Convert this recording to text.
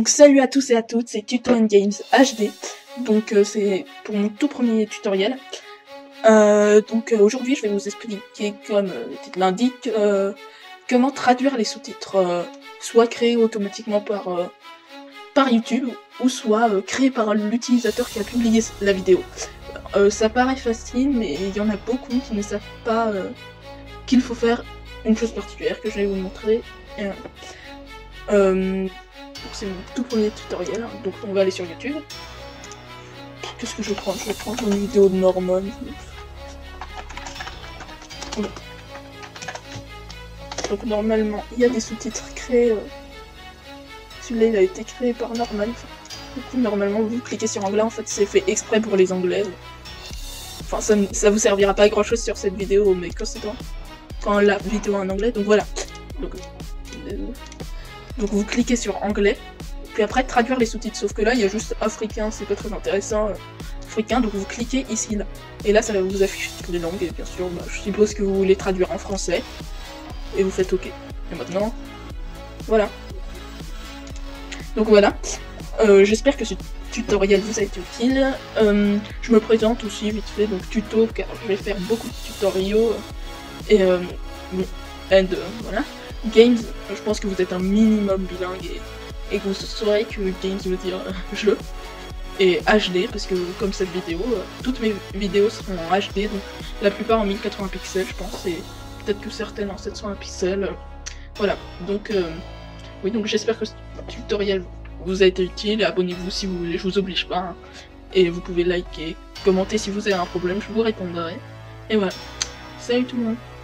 Donc salut à tous et à toutes, c'est Tuto and Games HD. Donc c'est pour mon tout premier tutoriel. Aujourd'hui je vais vous expliquer, comme le titre l'indique, comment traduire les sous-titres, soit créés automatiquement par YouTube, ou soit créés par l'utilisateur qui a publié la vidéo. Ça paraît facile, mais il y en a beaucoup qui ne savent pas qu'il faut faire une chose particulière que je vais vous montrer. C'est mon tout premier tutoriel, hein. Donc on va aller sur YouTube. Qu'est-ce que je vais prendre? Je vais prendre une vidéo de Norman. Donc normalement il y a des sous-titres créés. Celui-là il a été créé par Norman. Du coup normalement vous cliquez sur anglais, en fait c'est fait exprès pour les anglais. Enfin ça vous servira pas à grand chose sur cette vidéo, mais quand la vidéo est en anglais, donc voilà. Donc vous cliquez sur anglais, puis après traduire les sous-titres, sauf que là il y a juste africain, c'est pas très intéressant, africain, donc vous cliquez ici, là. Et là ça va vous afficher toutes les langues, et bien sûr, je suppose que vous voulez traduire en français, et vous faites OK. Et maintenant, voilà. Donc voilà, j'espère que ce tutoriel vous a été utile. Je me présente aussi vite fait, donc tuto, car je vais faire beaucoup de tutoriaux, voilà. Games, je pense que vous êtes un minimum bilingue et que vous saurez que Games veut dire jeu. Et HD, parce que comme cette vidéo, toutes mes vidéos seront en HD, donc la plupart en 1080 pixels je pense, et peut-être que certaines en 720 pixels. Voilà, donc oui, donc j'espère que ce tutoriel vous a été utile, abonnez-vous si vous voulez, je vous oblige pas, hein. Et vous pouvez liker, commenter si vous avez un problème, je vous répondrai. Et voilà, salut tout le monde.